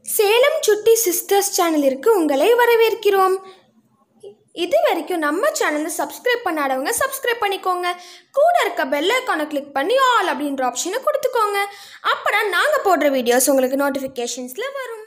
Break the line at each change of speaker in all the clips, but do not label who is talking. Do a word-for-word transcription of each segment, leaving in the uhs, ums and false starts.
சேலம் சுட்டி சிஸ்டர்ஸ் சேனலிற்கு உங்களை வரவேற்கிறோம். இது வரைக்கும் நம்ம சேனலை சப்ஸ்கிரைப் பண்ணாதவங்க சப்ஸ்கிரைப் பண்ணிக்கோங்க. கூட இருக்க பெல் ஐகானை கிளிக் பண்ணி ஆல் அப்படின்ற ஆப்ஷனை கொடுத்துக்கோங்க. அப்பதான் நாங்கள் போடுற வீடியோஸ் உங்களுக்கு நோட்டிஃபிகேஷன்ஸில் வரும்.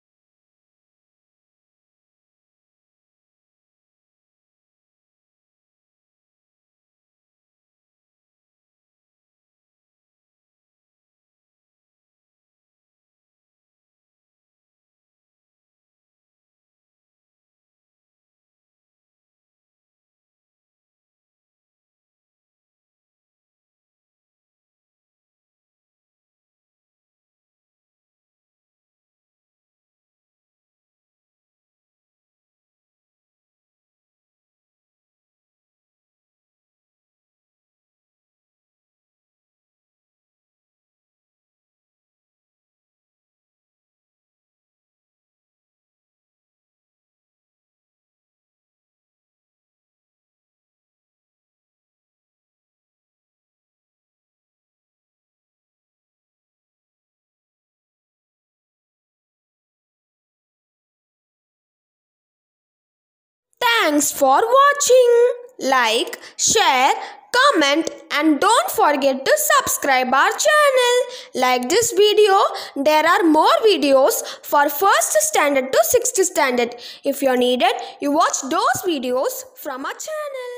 Thanks for watching. Like, share, comment and don't forget to subscribe our channel. Like this video, there are more videos for first standard to sixth standard. If you are needed, you watch those videos from our channel.